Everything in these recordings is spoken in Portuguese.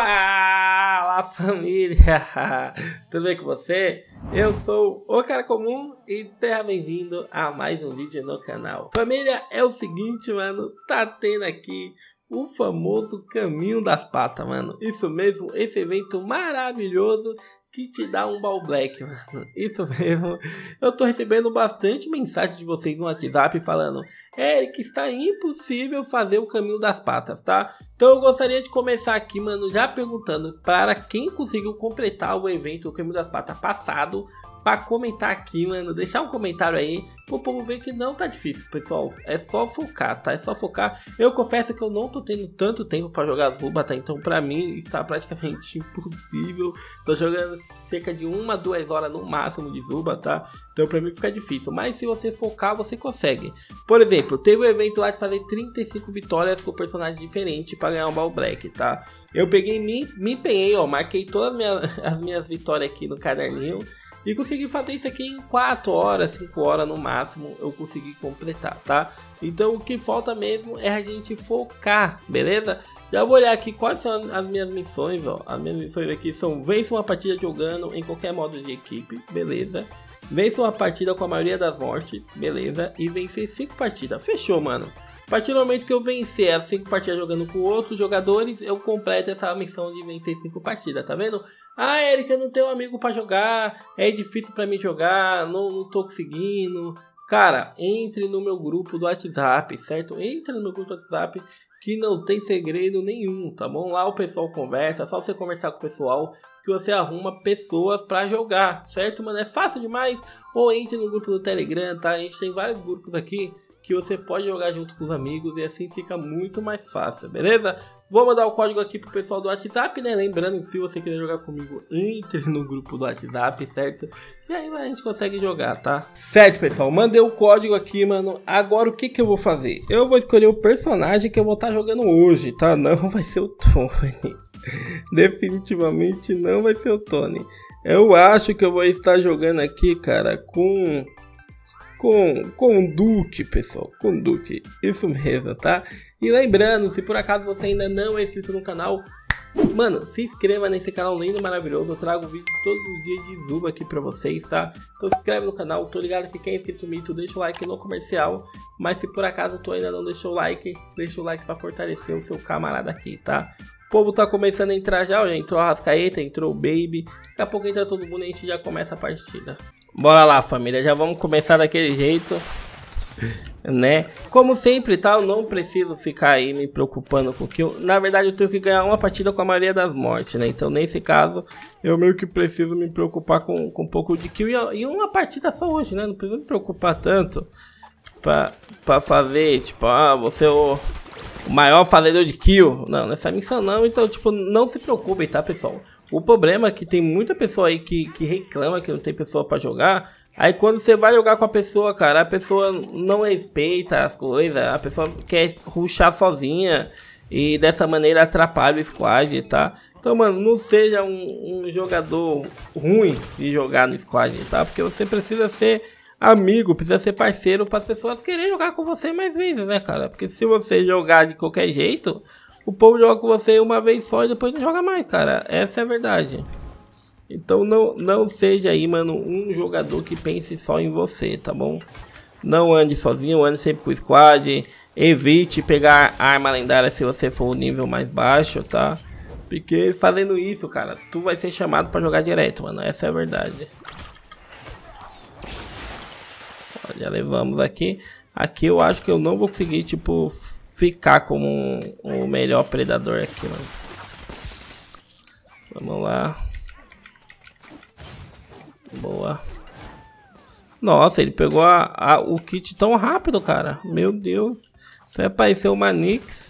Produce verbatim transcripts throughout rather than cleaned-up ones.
Fala família, tudo bem com você? Eu sou o Cara Comum e seja bem-vindo a mais um vídeo no canal. Família, é o seguinte, mano, tá tendo aqui o famoso Caminho das Patas, mano. Isso mesmo, esse evento maravilhoso que te dá um Ball Black, mano. Isso mesmo. Eu tô recebendo bastante mensagem de vocês no WhatsApp falando: Eric, está impossível fazer o Caminho das Patas, tá? Então eu gostaria de começar aqui, mano, já perguntando para quem conseguiu completar o evento o Caminho das Patas passado, para comentar aqui, mano, deixar um comentário aí pro povo ver que não tá difícil, pessoal. É só focar, tá? É só focar. Eu confesso que eu não tô tendo tanto tempo para jogar Zuba, tá? Então pra mim está praticamente impossível. Tô jogando cerca de uma, duas horas no máximo de Zuba, tá? Então pra mim fica difícil. Mas se você focar, você consegue. Por exemplo, teve um evento lá de fazer trinta e cinco vitórias com personagens diferentes para ganhar um Ball Black, tá? Eu peguei, me, me empenhei, ó, marquei todas as minhas, as minhas vitórias aqui no caderninho. E consegui fazer isso aqui em quatro horas, cinco horas no máximo, eu consegui completar, tá? Então o que falta mesmo é a gente focar, beleza? Já vou olhar aqui quais são as minhas missões, ó. As minhas missões aqui são: vença uma partida jogando em qualquer modo de equipe, beleza? Vença uma partida com a maioria das mortes, beleza? E vencer cinco partidas, fechou, mano. A partir do momento que eu vencer as cinco partidas jogando com outros jogadores, eu completo essa missão de vencer cinco partidas, tá vendo? Ah, Eric, eu não tenho amigo pra jogar, é difícil pra mim jogar, não, não tô conseguindo. Cara, entre no meu grupo do WhatsApp, certo? Entre no meu grupo do WhatsApp que não tem segredo nenhum, tá bom? Lá o pessoal conversa, é só você conversar com o pessoal que você arruma pessoas pra jogar, certo, mano? É fácil demais. Ou entre no grupo do Telegram, tá? A gente tem vários grupos aqui que você pode jogar junto com os amigos e assim fica muito mais fácil, beleza? Vou mandar o código aqui pro pessoal do WhatsApp, né? Lembrando, se você quiser jogar comigo, entre no grupo do WhatsApp, certo? E aí a gente consegue jogar, tá? Certo, pessoal, mandei o código aqui, mano. Agora o que que eu vou fazer? Eu vou escolher o personagem que eu vou estar jogando hoje, tá? Não vai ser o Tony. Definitivamente não vai ser o Tony. Eu acho que eu vou estar jogando aqui, cara, com... Com, com o Duque, pessoal, com o Duque, isso mesmo, tá? E lembrando, se por acaso você ainda não é inscrito no canal, mano, se inscreva nesse canal lindo e maravilhoso. Eu trago vídeos todos os dias de Zuba aqui pra vocês, tá? Então se inscreve no canal, tô ligado que quem é inscrito no mito, deixa o like no comercial. Mas se por acaso tu ainda não deixou o like, deixa o like pra fortalecer o seu camarada aqui, tá? O povo tá começando a entrar já, já entrou a Arrascaeta, entrou o Baby. Daqui a pouco entra todo mundo e a gente já começa a partida. Bora lá, família, já vamos começar daquele jeito, né? Como sempre, tá? Eu não preciso ficar aí me preocupando com o que eu... Na verdade, eu tenho que ganhar uma partida com a maioria das mortes, né? Então, nesse caso, eu meio que preciso me preocupar com, com um pouco de kill. E uma partida só hoje, né? Não preciso me preocupar tanto pra, pra fazer, tipo, ah, você é o... o maior fazedor de kill. Não, nessa missão não. Então, tipo, não se preocupem, tá, pessoal? O problema é que tem muita pessoa aí que, que reclama que não tem pessoa pra jogar. Aí quando você vai jogar com a pessoa, cara, a pessoa não respeita as coisas. A pessoa quer rushar sozinha e dessa maneira atrapalha o squad, tá? Então, mano, não seja um, um jogador ruim de jogar no squad, tá? Porque você precisa ser amigo, precisa ser parceiro para as pessoas quererem jogar com você mais vezes, né, cara? Porque se você jogar de qualquer jeito, o povo joga com você uma vez só e depois não joga mais, cara. Essa é a verdade. Então não, não seja aí, mano, um jogador que pense só em você, tá bom? Não ande sozinho, ande sempre com o squad. Evite pegar arma lendária se você for o nível mais baixo, tá? Porque fazendo isso, cara, tu vai ser chamado pra jogar direto, mano. Essa é a verdade. Ó, já levamos aqui. Aqui eu acho que eu não vou conseguir, tipo... ficar como um, o melhor predador aqui, mano. Vamos lá. Boa. Nossa, ele pegou a, a, o kit tão rápido, cara. Meu Deus. Vai aparecer o Manix.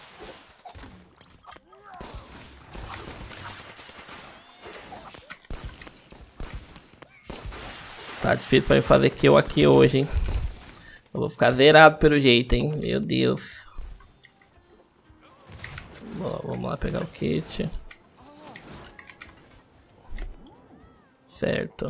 Tá difícil pra eu fazer kill aqui hoje, hein. Eu vou ficar zerado pelo jeito, hein. Meu Deus. Boa, vamos lá pegar o kit. Certo.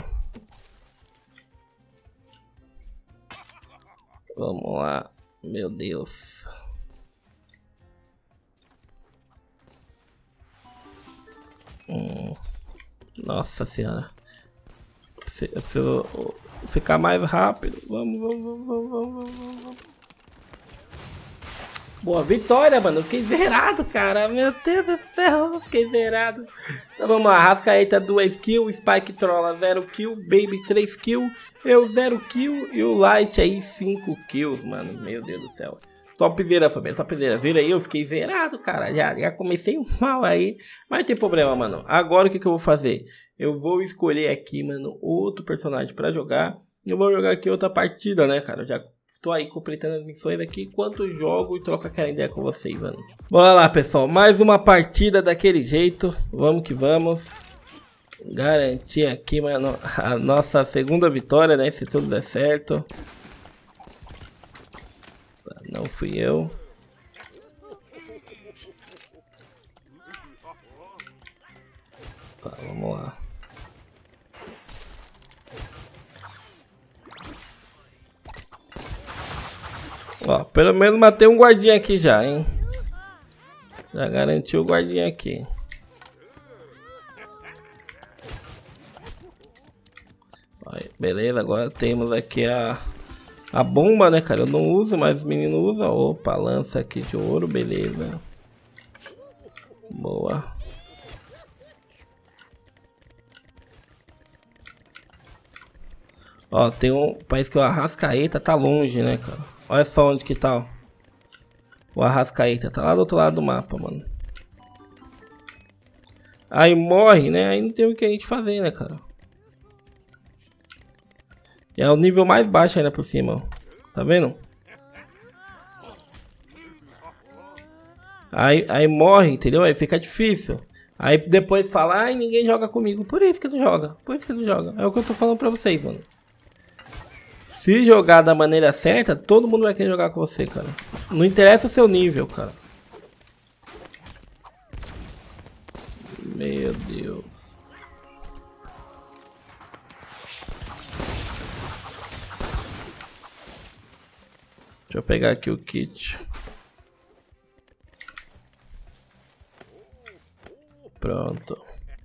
Vamos lá. Meu Deus. Hum. Nossa senhora. Se, se eu ficar mais rápido. Vamos, vamos, vamos, vamos, vamos, vamos. Boa vitória, mano. Eu fiquei zerado, cara. Meu Deus do céu, eu fiquei zerado. Então vamos lá. Arrascaeta duas kills, Spike Trolla zero kill, Baby três kills, eu zero kill e o Light aí cinco kills, mano. Meu Deus do céu. Topzera, família, topzera. Vira aí, eu fiquei zerado, cara. Já, já comecei mal aí. Mas não tem problema, mano. Agora o que, que eu vou fazer? Eu vou escolher aqui, mano, outro personagem pra jogar. Eu vou jogar aqui outra partida, né, cara? Eu já tô aí completando as missões aqui enquanto eu jogo e troco aquela ideia com vocês, mano. Bora lá, pessoal. Mais uma partida daquele jeito. Vamos que vamos. Garantir aqui, mano, a nossa segunda vitória, né? Se tudo der certo. Não fui eu. Tá, vamos lá. Ó, pelo menos matei um guardinha aqui já, hein? Já garantiu o guardinha aqui. Aí, beleza, agora temos aqui a... A bomba, né, cara? Eu não uso, mas os meninos usam. Opa, lança aqui de ouro, beleza. Boa. Ó, tem um país que o Arrascaeta tá longe, né, cara? Olha só onde que tá, ó. O Arrascaeta tá lá do outro lado do mapa, mano. Aí morre, né? Aí não tem o que a gente fazer, né, cara? E é o nível mais baixo ainda por cima, ó. Tá vendo? Aí, aí morre, entendeu? Aí fica difícil. Aí depois fala, ai, ninguém joga comigo. Por isso que não joga. Por isso que não joga. É o que eu tô falando pra vocês, mano. Se jogar da maneira certa, todo mundo vai querer jogar com você, cara. Não interessa o seu nível, cara. Meu Deus. Deixa eu pegar aqui o kit. Pronto.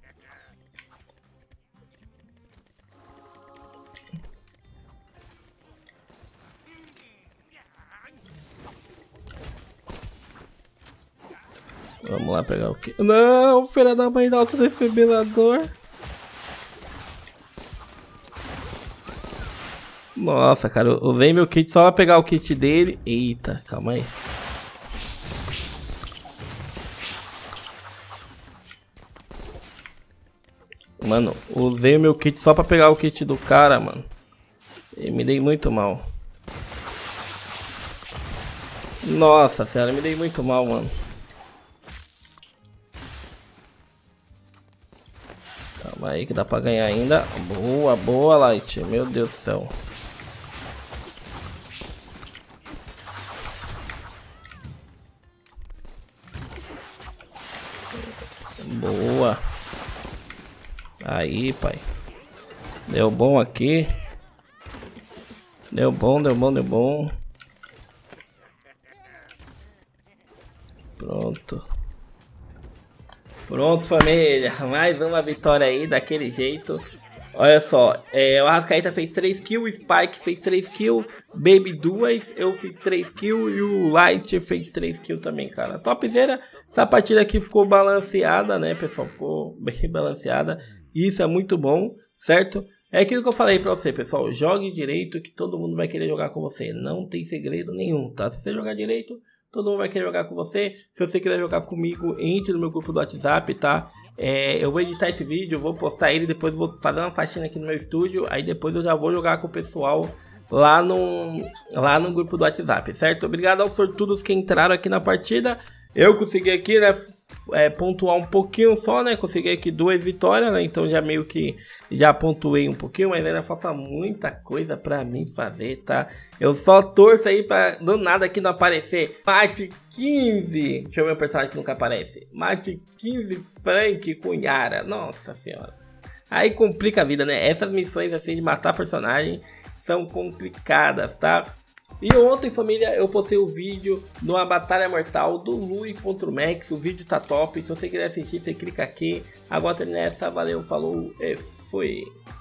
Vamos lá pegar o kit. Não, filha da mãe, dá autodefibrinador. Nossa, cara, eu usei meu kit só pra pegar o kit dele. Eita, calma aí. Mano, usei meu kit só pra pegar o kit do cara, mano. E me dei muito mal. Nossa senhora, me dei muito mal, mano. Calma aí que dá pra ganhar ainda. Boa, boa, Light. Meu Deus do céu. Boa. Aí, pai. Deu bom aqui. Deu bom, deu bom, deu bom. Pronto. Pronto, família. Mais uma vitória aí, daquele jeito. Olha só. É, o Arrascaeta fez três kills, o Spike fez três kills, Baby duas, eu fiz três kills e o Light fez três kills também, cara. Topzera. Essa partida aqui ficou balanceada, né, pessoal? Ficou bem balanceada. Isso é muito bom, certo? É aquilo que eu falei pra você, pessoal. Jogue direito que todo mundo vai querer jogar com você. Não tem segredo nenhum, tá? Se você jogar direito, todo mundo vai querer jogar com você. Se você quiser jogar comigo, entre no meu grupo do WhatsApp, tá? É, eu vou editar esse vídeo, vou postar ele, depois vou fazer uma faxina aqui no meu estúdio. Aí depois eu já vou jogar com o pessoal lá no, lá no grupo do WhatsApp, certo? Obrigado aos sortudos que entraram aqui na partida. Eu consegui aqui, né, é, pontuar um pouquinho só, né? Consegui aqui duas vitórias, né? Então já meio que já pontuei um pouquinho, mas ainda falta muita coisa pra mim fazer, tá? Eu só torço aí pra do nada aqui não aparecer. Mate quinze. Deixa eu ver o personagem que nunca aparece. Mate quinze Frank Cunhara. Nossa senhora. Aí complica a vida, né? Essas missões assim de matar personagem são complicadas, tá? E ontem, família, eu postei o vídeo numa batalha mortal do Lui contra o Max. O vídeo tá top. Se você quiser assistir, você clica aqui. Agora nessa, valeu, falou e fui.